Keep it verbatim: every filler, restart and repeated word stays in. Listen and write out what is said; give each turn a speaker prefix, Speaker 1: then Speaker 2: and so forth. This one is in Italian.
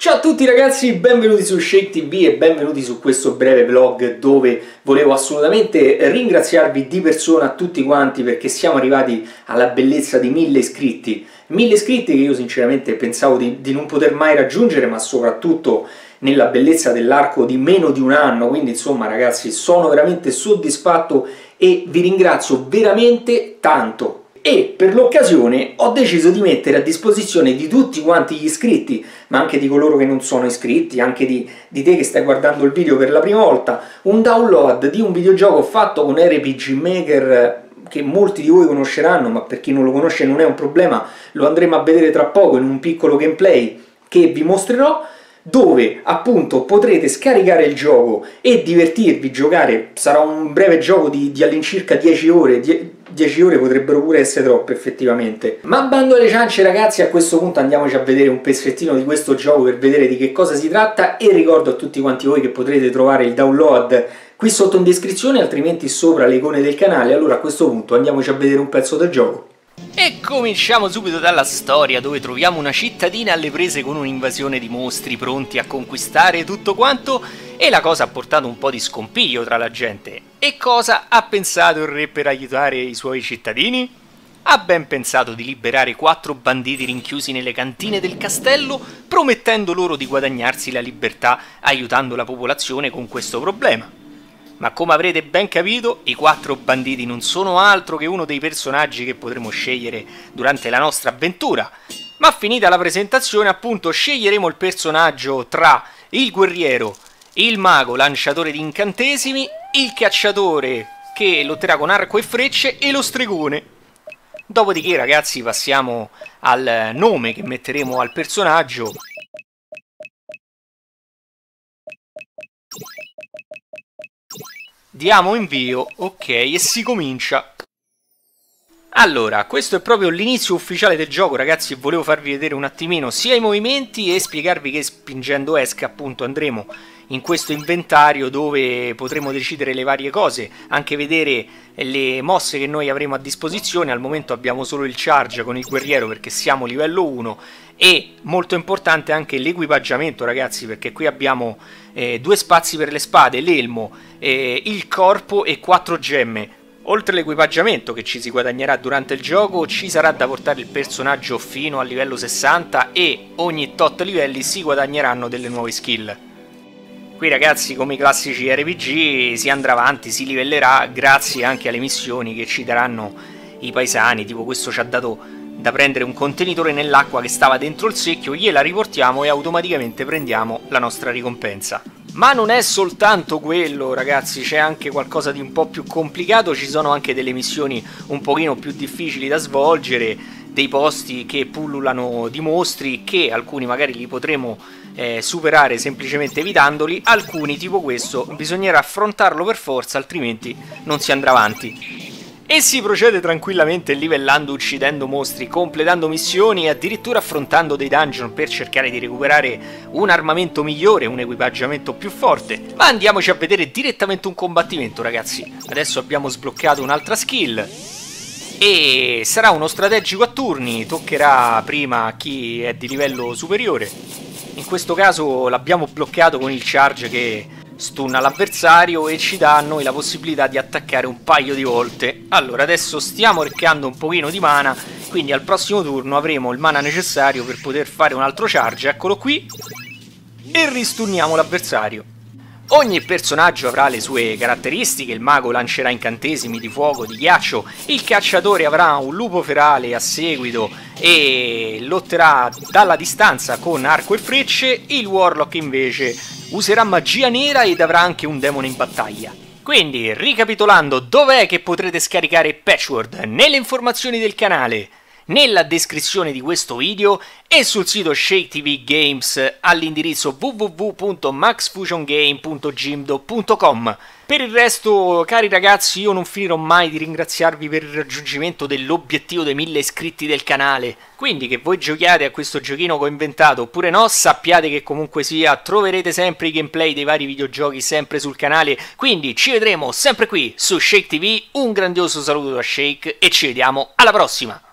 Speaker 1: Ciao a tutti ragazzi, benvenuti su Shake T V e benvenuti su questo breve vlog dove volevo assolutamente ringraziarvi di persona a tutti quanti perché siamo arrivati alla bellezza di mille iscritti. Mille iscritti che io sinceramente pensavo di, di non poter mai raggiungere, ma soprattutto nella bellezza dell'arco di meno di un anno, quindi insomma ragazzi sono veramente soddisfatto e vi ringrazio veramente tanto. E per l'occasione ho deciso di mettere a disposizione di tutti quanti gli iscritti, ma anche di coloro che non sono iscritti, anche di, di te che stai guardando il video per la prima volta, un download di un videogioco fatto con R P G Maker che molti di voi conosceranno, ma per chi non lo conosce non è un problema, lo andremo a vedere tra poco in un piccolo gameplay che vi mostrerò, dove appunto potrete scaricare il gioco e divertirvi, giocare. Sarà un breve gioco di, di all'incirca dieci ore, dieci ore potrebbero pure essere troppe effettivamente. Ma bando alle ciance ragazzi, a questo punto andiamoci a vedere un pezzettino di questo gioco per vedere di che cosa si tratta e ricordo a tutti quanti voi che potrete trovare il download qui sotto in descrizione, altrimenti sopra le icone del canale. Allora a questo punto andiamoci a vedere un pezzo del gioco.
Speaker 2: E cominciamo subito dalla storia, dove troviamo una cittadina alle prese con un'invasione di mostri pronti a conquistare tutto quanto, e la cosa ha portato un po' di scompiglio tra la gente. E cosa ha pensato il re per aiutare i suoi cittadini? Ha ben pensato di liberare quattro banditi rinchiusi nelle cantine del castello, promettendo loro di guadagnarsi la libertà aiutando la popolazione con questo problema. Ma come avrete ben capito, i quattro banditi non sono altro che uno dei personaggi che potremo scegliere durante la nostra avventura. Ma finita la presentazione, appunto, sceglieremo il personaggio tra il guerriero, il mago lanciatore di incantesimi, il cacciatore che lotterà con arco e frecce e lo stregone. Dopodiché, ragazzi, passiamo al nome che metteremo al personaggio. Diamo invio, ok, e si comincia. Allora, questo è proprio l'inizio ufficiale del gioco ragazzi, e volevo farvi vedere un attimino sia i movimenti e spiegarvi che spingendo ESC appunto andremo in questo inventario dove potremo decidere le varie cose, anche vedere le mosse che noi avremo a disposizione. Al momento abbiamo solo il charge con il guerriero perché siamo livello uno, e molto importante anche l'equipaggiamento ragazzi, perché qui abbiamo eh, due spazi per le spade, l'elmo, eh, il corpo e quattro gemme. Oltre all'equipaggiamento che ci si guadagnerà durante il gioco, ci sarà da portare il personaggio fino al livello sessanta e ogni tot livelli si guadagneranno delle nuove skill. Qui ragazzi, come i classici R P G, si andrà avanti, si livellerà grazie anche alle missioni che ci daranno i paesani. Tipo questo ci ha dato da prendere un contenitore nell'acqua che stava dentro il secchio, gliela riportiamo e automaticamente prendiamo la nostra ricompensa. Ma non è soltanto quello ragazzi, c'è anche qualcosa di un po' più complicato, ci sono anche delle missioni un pochino più difficili da svolgere, dei posti che pullulano di mostri che alcuni magari li potremo eh, superare semplicemente evitandoli, alcuni tipo questo bisognerà affrontarlo per forza, altrimenti non si andrà avanti. E si procede tranquillamente livellando, uccidendo mostri, completando missioni e addirittura affrontando dei dungeon per cercare di recuperare un armamento migliore, un equipaggiamento più forte. Ma andiamoci a vedere direttamente un combattimento ragazzi. Adesso abbiamo sbloccato un'altra skill e sarà uno strategico a turni, toccherà prima a chi è di livello superiore. In questo caso l'abbiamo bloccato con il charge che stunna l'avversario e ci dà a noi la possibilità di attaccare un paio di volte. Allora adesso stiamo recando un pochino di mana, quindi al prossimo turno avremo il mana necessario per poter fare un altro charge, eccolo qui, e ristunniamo l'avversario. Ogni personaggio avrà le sue caratteristiche, il mago lancerà incantesimi di fuoco, di ghiaccio, il cacciatore avrà un lupo ferale a seguito e lotterà dalla distanza con arco e frecce, il warlock invece userà magia nera ed avrà anche un demone in battaglia. Quindi, ricapitolando, dov'è che potrete scaricare Patchworld? Nelle informazioni del canale, nella descrizione di questo video e sul sito Shake T V Games all'indirizzo w w w punto max fusion game punto gimdo punto com. Per il resto, cari ragazzi, io non finirò mai di ringraziarvi per il raggiungimento dell'obiettivo dei mille iscritti del canale. Quindi che voi giochiate a questo giochino che ho inventato oppure no, sappiate che comunque sia troverete sempre i gameplay dei vari videogiochi sempre sul canale. Quindi ci vedremo sempre qui su Shake T V, un grandioso saluto da Shake e ci vediamo alla prossima!